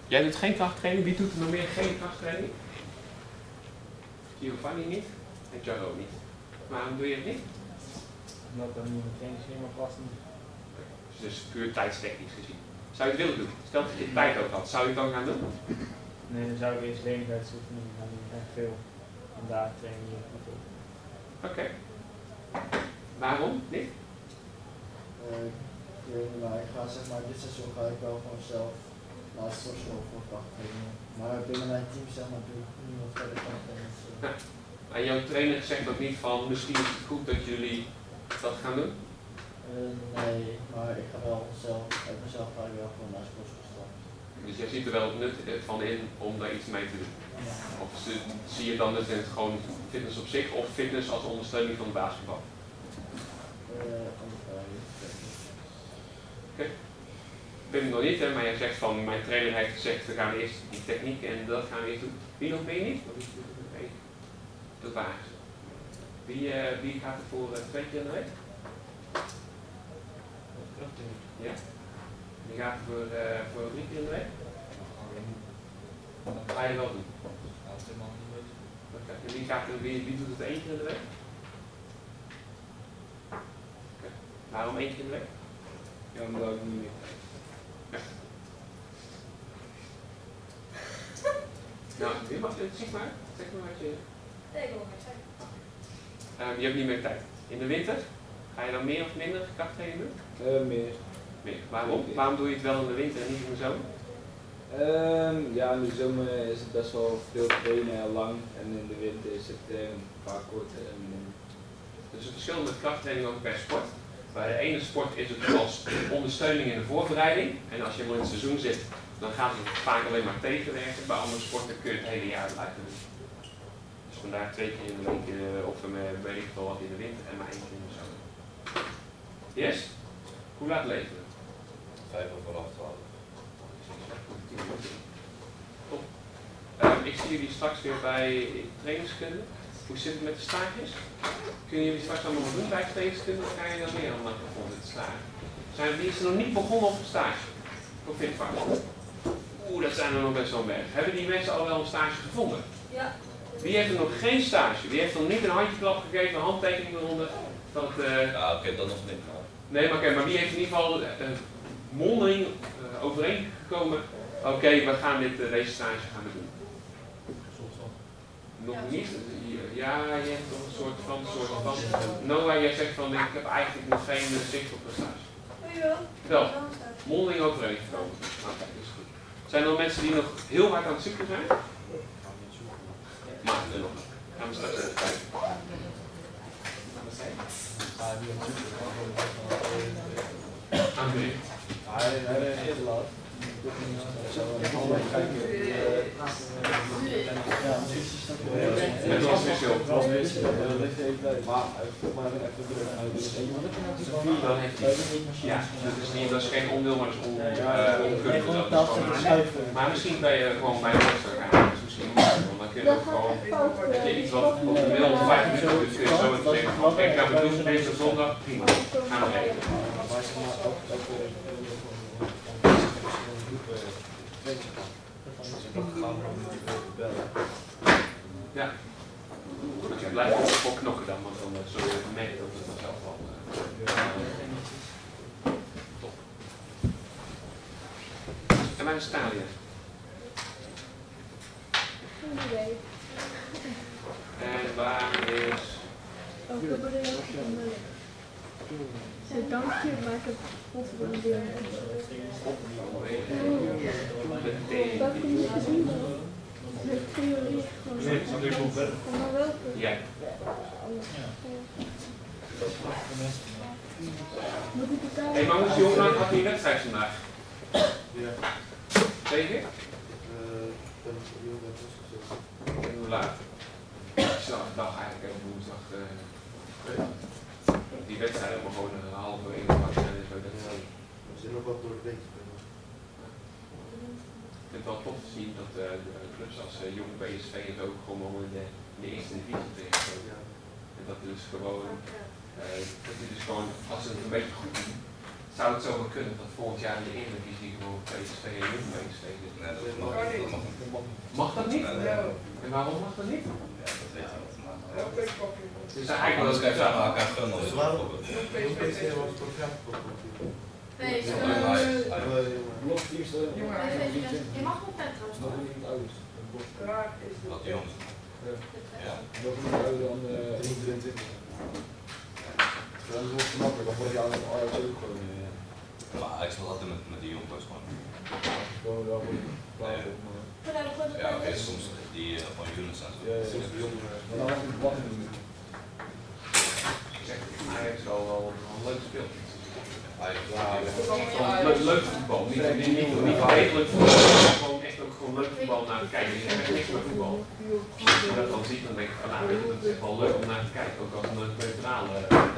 Jij doet geen krachttraining. Wie doet er nog meer geen krachttraining? Giovanni niet en Jaro niet. Waarom doe je het niet? Omdat er niet meteen helemaal vast niet. Dus puur tijdstechnisch gezien. Zou je het willen doen? Stel dat je de tijd ook had, zou je het dan gaan doen? Nee, dan zou ik eerst lenigheidsoefeningen gaan doen, echt veel. En daar train je goed op. Oké. Waarom niet? Ik weet niet, maar ik ga zeg maar dit seizoen ga ik wel gewoon zelf naar het sportschool voor krachttraining. Maar binnen mijn team zeg maar doe ik niemand verder krachttraining. Ja. En jouw trainer zegt ook niet van misschien is het goed dat jullie dat gaan doen? Nee, maar ik ga wel zelf, uit mezelf ga ik wel gewoon naar het sportschool staan. Dus jij ziet er wel het nut van in om daar iets mee te doen? Ja. Of zie je dan dus in het gewoon fitness op zich of fitness als ondersteuning van het basketbal? Oké. Ik weet het nog niet, hè, maar jij zegt van mijn trainer heeft gezegd we gaan eerst die techniek en dat gaan we eerst doen. Wie nog ben je niet? Dat waar. Wie gaat er voor 2 keer in de week? Ja? Wie gaat er voor 3 keer in de week? Dat ga je wel doen. Okay. En wie doet het 1 keer in de week? Okay. Waarom 1 keer in de week? Ja, omdat ik niet meer. Nou, je mag het, zeg maar wat je... Nee, ik wil maar zeggen. Je hebt niet meer tijd. In de winter, ga je dan meer of minder krachttraining doen? Meer. Meer. Waarom? Waarom doe je het wel in de winter en niet in de zomer? Ja, in de zomer is het best wel veel trainen, heel lang. En in de winter is het vaak korter en minder. Dus het verschil met krachttraining ook per sport. Bij de ene sport is het als ondersteuning in de voorbereiding. En als je helemaal in het seizoen zit, dan gaat het vaak alleen maar tegenwerken. Bij andere sporten kun je het hele jaar blijven doen. Dus vandaar 2 keer in de week of weet ik wel wat in de winter en maar 1 keer in de zomer. Yes? Hoe laat leven we? 12:55. Top. Ik zie jullie straks weer bij trainingskunde. Hoe zit het met de stages? Kunnen jullie straks allemaal wat doen bij trainingskunde of ga je dan meer allemaal begonnen met de stage? Wie is er nog niet begonnen op een stage? Voor Fitfarm? Dat zijn er nog best wel berg. Hebben die mensen al wel een stage gevonden? Ja. Wie heeft er nog geen stage? Wie heeft nog niet een handjeklap gegeven, een handtekening eronder? Dat, Ja, oké, dat nog niet. Nee, maar wie heeft in ieder geval mondeling overeengekomen? Oké, we gaan deze stage gaan we doen. Nog niet? Ja, je hebt nog een soort van. Noah, jij zegt van ik heb eigenlijk nog geen zicht op de stage. Wel, mondeling overeengekomen. Oké, dat is goed. Zijn er nog mensen die nog heel hard aan het zoeken zijn? Maar nog. Gaan we straks even kijken. Aan de Het was verschil. Maar Dan heeft hij. Ja, dat is geen ondeel, maar dat is onkundig. Maar misschien ben je gewoon bij de master gaan. Dat is misschien makkelijker, want dan kun je ook gewoon. Dat je iets wat op de middel van 5 minuten doet, kun je zo even zeggen van ik ga het doen deze zondag, prima. Gaan we regelen. Ja. Oké, blijf ook knokken dan, want dan zul je even merken dat het vanzelf al. Top. En waar is Thalia? En waar is. Dank je, maar ik heb God voor een deel. Dat kun je gezien hebben. Met theorie gewoon. Kom maar wel. Ja. Moet ik het Hé, maar moest je jongen had die wedstrijd vandaag? Ja. Tegen? En hoe laat? Dag eigenlijk, even woensdag. Die wedstrijd hebben we gewoon een halve 1 uur zijn en zo. We zijn ook wat door de week. Ik vind het wel tof te zien dat de clubs als Jong PSV en zo gewoon in de eerste divisie terechtkomen. En dat dus gewoon, als ze het een beetje goed doen, Zou het zo wel kunnen dat volgend jaar in de Eredivisie gewoon PSV en Jong PSV zit? Nee, dat mag niet. Mag dat niet? Nee, nee. En waarom mag dat niet? Ja, dat weet je niet. Dus Anders eigenlijk krijg je aan elkaar gunnen. Dus waarom? PSV was programma. Nee, Blokteams, je mag nog net trouwens. nog niet oud. Wat jongens. Ja. Nog niet ouder dan 23. dat is wel makkelijk, dan word je aan Ajax ook gewoon. Maar ik zal altijd met die jongens gewoon. Gewoon wel goed plaats op, maar. Ja, oké, soms die van Younes en zo. Ja, soms de jongen. Maar dan mag ik wachten niet. Ajax is wel een leuk speel. Ja, Leuk voetbal, niet degelijk voetbal, maar gewoon echt ook gewoon leuk voetbal naar te kijken. Je hebt echt niks met voetbal. Als je dat dan ziet, dan denk ik van nou, weet je, dat is echt wel leuk om naar te kijken, ook als een neutrale.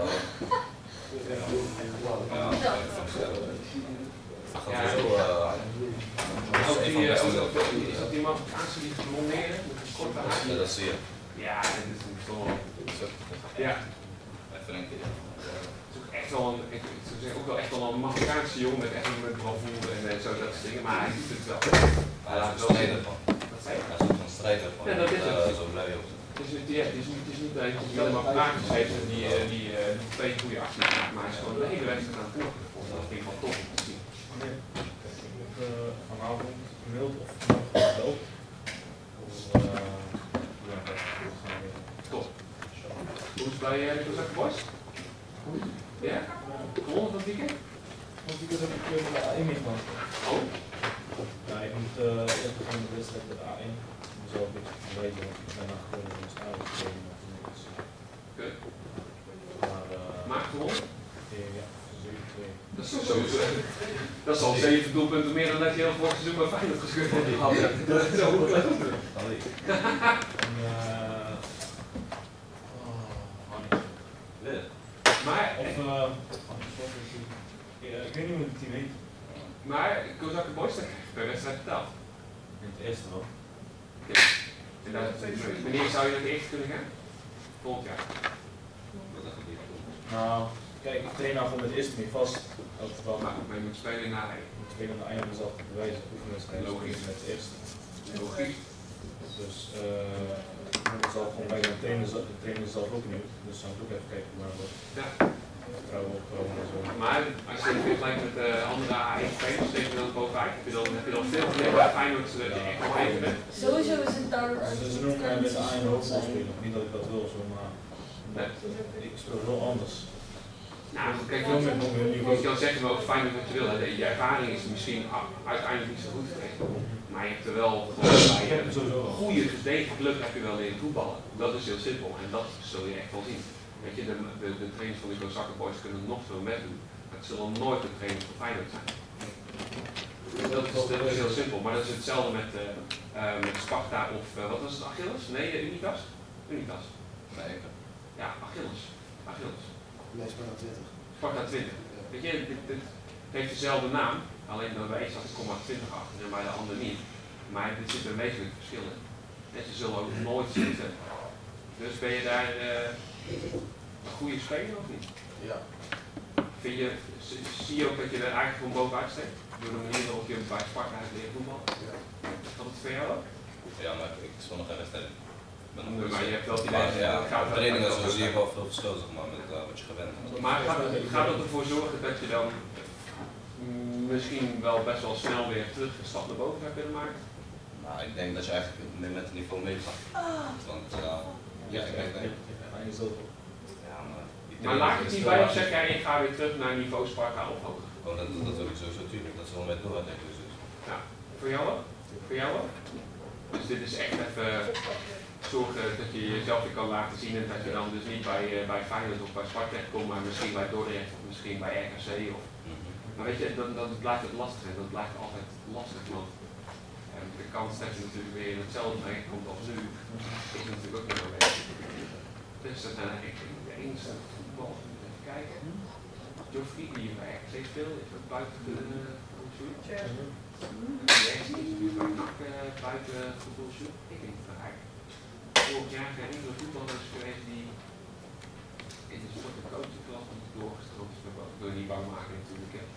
Is dat die Marokkaanse die blonderen met een korte haar? Ja, dat zie je. Ja, dat is een toch. Ja. Even een keer. Het is ook echt wel een, ik zou zeggen, ook wel echt wel een Marokkaanse jongen met echt met bravoure en zo dat soort dingen, maar hij doet het wel. Hij is een strijder van. Wat zei je? Hij is ook een strijder van. Ja, dat is het. Zo blij op. Het is niet alleen die alleen maar praatjes heeft en die twee goede acties maakt, maar hij is gewoon de hele wedstrijd aan het volgen. Dat vind ik wel tof om te zien. Vanavond gemaild of gebeld. Top. Hoe is het bij de Kozak Boys? Ja? Gewonnen van het weekend? Want ik heb een keer met de A1 meegemaakt. Oh? Ja, ik moet eerst beginnen met de wedstrijd met de A1. Zo een beetje verwijzen, want ik ben naar gewonnen van de stadion gekomen. Kut. Maar gewonnen? ja, 7-2. Dat is sowieso. Dat is al 7 doelpunten meer dan dat je heel vorig seizoen bij Feyenoord gescoord hebt. Dat is zo goed. Maar, ik weet niet hoe het team heet. maar Kozak Boys per wedstrijd betaald. In het eerste wel. En wanneer zou je dat eerst kunnen gaan? Volgend jaar. Nou, kijk, ik train nou gewoon met het eerste niet vast. In elk geval. Maar je moet spelen naar hij. Ik moet spelen aan de einde zelf te bewijzen. Oefenwedstrijd. Logisch. Met het eerste. Logisch. Dus ik zal gewoon bij de trainer zelf ook niet. Dus dan moet ik ook even kijken hoe het wordt. Ja. Vertrouwen op en zo. Maar als je het vergelijkt met andere A1-spelers, steek je dan bovenuit. Heb je dan veel meer bij Feyenoord dat je echt wel even bent? Sowieso is het daar. Ze noemen mij met de A1 hoofdrol spelen. Niet dat ik dat wil, zo, maar ik speel heel anders. Nou, kijk, je kan zeggen welke Feyenoord wat je wil. Je ervaring is misschien uiteindelijk niet zo goed geweest. Maar je hebt er wel bij een goede gedegen club heb je wel leren voetballen. Dat is heel simpel en dat zul je echt wel zien. Weet je, de trainers van de Kozak Boys kunnen nog veel met doen. Maar het zullen nooit de trainers van Feyenoord zijn. Dat is heel simpel, maar dat is hetzelfde met Sparta of wat was het, Achilles? Nee, Unitas? Unitas. Nee, ja, Achilles. Nee, Sparta 20. Sparta 20. Weet je, dit heeft dezelfde naam, alleen bij één staat de 0,20 achter en bij de ander niet. Maar er zitten een wezenlijk verschil in. En ze zullen ook nooit zitten. Dus ben je daar een goede speler of niet? Ja. Zie je ook dat je er eigenlijk van bovenuit steekt? Door de manier waarop je bij Sparta hebt leren voetballen? Ja. Gaat het voor jou ook? Ja, maar ik speel nog geen wedstrijd. Maar je hebt wel die trainingen zo zie je wel veel verschil zeg maar, met wat je gewend bent. Maar gaat het ervoor zorgen dat je dan misschien wel best wel snel weer terug een stap naar boven zou kunnen maken? Nou, ik denk dat je eigenlijk met het niveau meegaat. Want ja, ik denk. Ja, maar laat je het niet bij of zeg jij, ik ga weer terug naar niveau Sparta of hoger? Oh, dat wil ik sowieso natuurlijk, dat is wel met doordenken. Dus. Ja, voor jou ook? Voor jou ook? Dus dit is echt even zorgen dat je jezelf weer kan laten zien en dat je dan dus niet bij Feyenoord of bij Sparta komt, maar misschien bij Dordrecht of misschien bij RKC. Maar weet je, dan blijft het lastig en dat blijft altijd lastig, want de kans dat je natuurlijk weer in hetzelfde brengt komt als nu, is natuurlijk ook niet aanwezig. Dus dat zijn eigenlijk de enige voetbal. Even kijken. Joffrey die hier bij RKC speelt, is ook buiten de voetbalshoot. Buiten voetbalshoot. Ik denk dat hij vorig jaar geen enkele voetballer is geweest die in de sport- en coachingklas doorgestroomd. Dus ik wil je niet bang maken natuurlijk. Hè.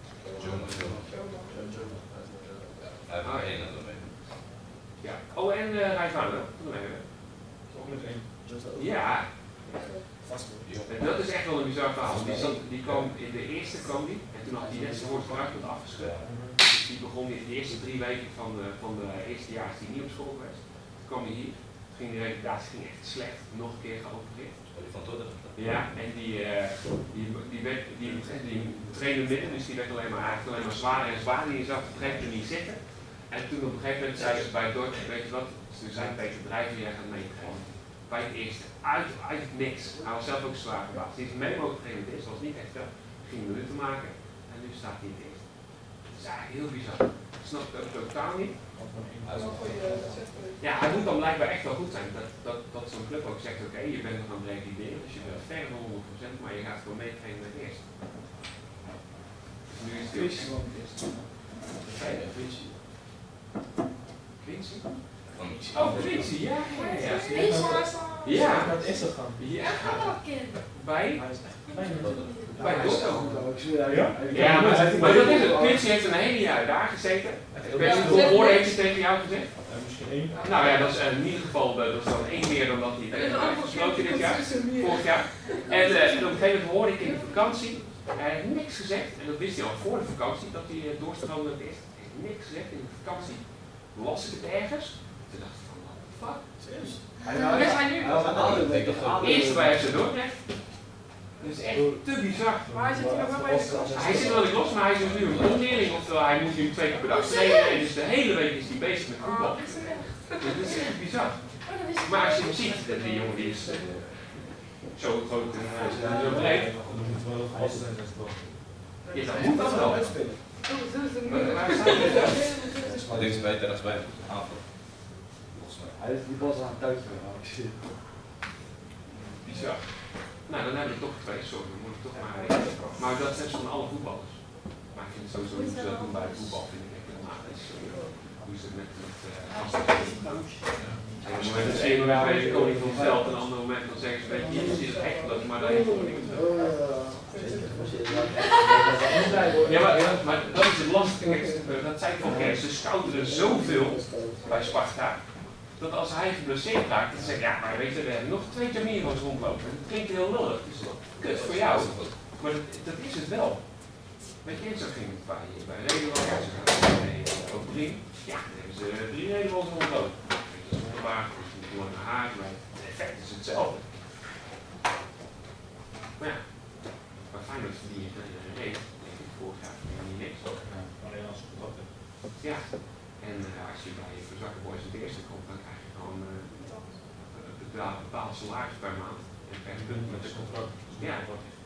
Hij heeft maar één en dan mee. Ja. Oh, en Rijvaarder. Ook met één. Ja, Vast. en dat is echt wel een bizar verhaal. Die kwam in de eerste kwam die, en toen had hij net zijn woord vooruit met afgeschreven. Dus die begon in de eerste 3 weken van de eerstejaars die niet op school was. Toen kwam hij hier, toen ging de revalidatie ging echt slecht, nog een keer geopereerd. Van Todder. Ja, en die trainde midden, dus die werd eigenlijk alleen maar zwaarder en zwaarder. Die zag op een gegeven moment niet zitten. En toen op een gegeven moment zei ze bij Dordt, weet je wat, toen zei Peter Drijver, jij gaat meetrainen. Bij het eerste, uit niks. Hij was zelf ook zwaar verbaasd. Die is mee mogen trainen, dit was niet echt veel. Ging minuten maken en nu staat hij in het eerste. Dat is eigenlijk heel bizar. Ik snap het ook totaal niet. Ja, hij moet dan blijkbaar echt wel goed zijn. Dat zo'n club ook zegt, oké, je bent nog aan het revalideren, dus je bent verder dan 100%, maar je gaat gewoon meetrainen met het eerste. Dus nu is het heel Quincy? Oh, Quincy, ja. Ja. Naar het eerste gaan. Ja. Bij? Hij is echt fijn. Bij Dordt. Ja? Ja, maar dat is het. Quincy heeft een hele jaar daar gezeten. Ik weet niet hoeveel woorden heeft hij tegen jou gezegd? Misschien één. Nou ja, dat is in ieder geval dat is dan 1 meer dan dat hij tegen mij heeft gesproken dit jaar, vorig jaar. En op een gegeven moment hoorde ik in de vakantie, hij heeft niks gezegd, en dat wist hij al voor de vakantie, dat hij doorstromend is. Hij heeft niks gezegd, in de vakantie las ik het ergens. Toen dacht ik van, what the fuck? Serieus? Waar is hij nu? Eerst bij FC Dordrecht. Dat is echt te bizar. Waar zit hij nog wel bij de klas? Hij zit wel in de klas, maar hij is dus nu een omleerling, oftewel hij moet nu 2 keer per dag trainen en dus de hele week is hij bezig met voetbal. Oh, is het echt? Dat is echt bizar. Oh, dat wist ik Maar als je niet. hem ziet, die jongen die is zo groot en zo breed. Dan moet wel vast zijn, dat is toch. Ja, dat moet dat wel. Oh, zo is het Maar niet. waar staat hij? Linksbij, rechtsbij. Aanval. Volgens mij. Hij is die bos aan het touwtje gehouden. Bizar. Nou, dan hebben we toch 2, sorry, we moeten toch maar. Maar dat is van alle voetballers. Maar ik vind het sowieso niet zo doen bij het voetbal, vind ik echt dramatisch. Hoe is het met gasten? En op het moment is 1 moment ben je koning van het veld en op een ander moment dan zeggen ze, weet je, je ziet het echt dat ik maar daarheen voor niks wil. Ja, maar dat is het lastige. Dat zei ik van Kees, ze scouten er zoveel bij Sparta. Dat als hij geblesseerd raakt, dan zeg ik, ja, maar weet je, we hebben nog 2 Jamiro's rondlopen. Dat klinkt heel lullig, het is kut voor jou. Maar dat is het wel. Weet je, zo ging het bij Nederland, ja, ze gaan ook 3. Ja, dan hebben ze 3 Nederlands rondlopen. Dat is wonderbaar, dat is niet lange haar, maar het effect is hetzelfde. Maar ja, bij Feyenoord verdien je geen reet. Denk ik, vorig jaar verdien je niet niks. Alleen als je contact hebt. Ja, en als je bij Verzakke Boys het eerste komt, dan krijg je gewoon een bepaald salaris per maand. En per punt met de contract. Ja.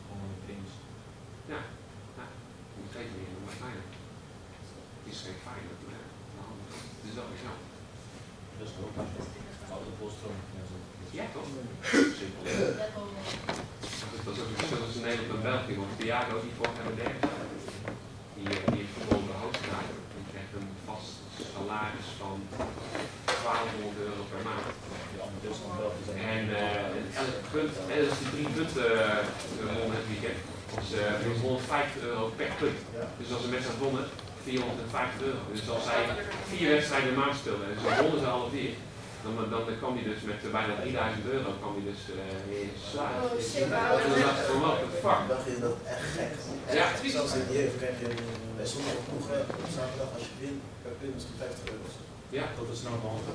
Ja, nou, je moet geen meer doen bij Feyenoord. Het is geen Feyenoord, maar het is wel weer zo. Dat is ook oude volstroom. Ja, toch? Simpel. Dat is ook het verschil tussen Nederland en België, want Thiago die vorig jaar de derde staat. Die voetbal de hoofdstraat. Die krijgt een vast salaris van €1200 per maand. En elk punt, als die 3 punten wonnen het weekend, was €150 per punt. Dus als ze met z'n wonnen, €450. Dus als zij 4 wedstrijden in de maand speelden en ze wonnen ze alle 4, dan kwam hij dus met bijna €3000 kwam hij dus in salaris. En dan dacht ik van wat de fuck. Dan vind je dat echt gek. Ja. Zelfs in die even krijg je bij sommige ploegen op zaterdag als je wint, per punt misschien €50. Ja. Dat is nou van €100.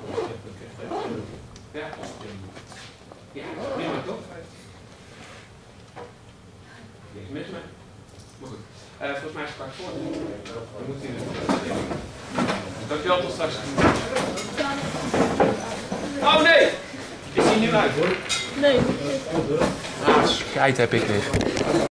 Ja. Ja, prima toch? Niks mis mee. Maar goed. Volgens mij is het kwart voor. Dan moet hij dus. Dankjewel, tot straks. Oh nee! Is hij nu uit hoor? Nee. Ah, scheid heb ik weer.